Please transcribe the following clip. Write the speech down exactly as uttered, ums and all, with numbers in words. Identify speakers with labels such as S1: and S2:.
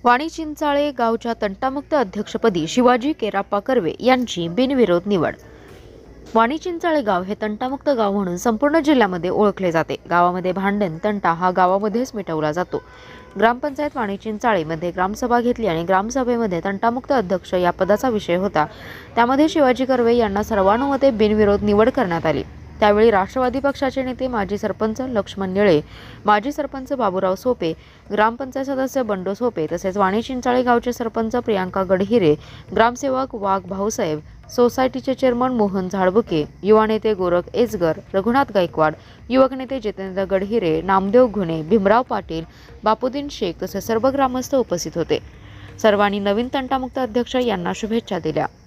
S1: वाणी चिंचाळे गावच्या तंटामुक्त अध्यक्षपदी शिवाजी केराप्पा कर्वे यांची बिनविरोध निवड। वाणी चिंचाळे गाव हे तंटामुक्त गाव म्हणून संपूर्ण जिल्ह्यामध्ये ओळखले जाते। गावामध्ये भांडण तंटा हा गावामध्येच मिटवला जातो। ग्रामपंचायत वाणी चिंचाळेमध्ये ग्रामसभा घेतली आणि ग्रामसभेमध्ये तंटामुक्त अध्यक्ष या पदाचा विषय होता। त्यामध्ये शिवाजी कर्वे यांना सर्वानुमते बिनविरोध निवड करण्यात आली। त्यावेळी राष्ट्रवादी पक्षाचे नेते माजी सरपंच लक्ष्मण निळे, माजी सरपंच बाबूराव सोपे, ग्रामपंचायत सदस्य बंडो सोपे तसेच वाणी चिंचाळे गावचे सरपंच प्रियांका गडहिरे, ग्रामसेवक वाघ भाऊसाहेब, सोसायटीचे चेअरमन मोहन झाडबुके, युवा नेते गोरख एजगर, रघुनाथ गायकवाड, युवक नेते जितेंद्र गडहिरे, नामदेव घुणे, भीमराव पाटील, बापूदीन शेख तसेच सर्व ग्रामस्थ उपस्थित होते। सर्वांनी नवीन तंटामुक्त अध्यक्ष यांना शुभेच्छा दिल्या।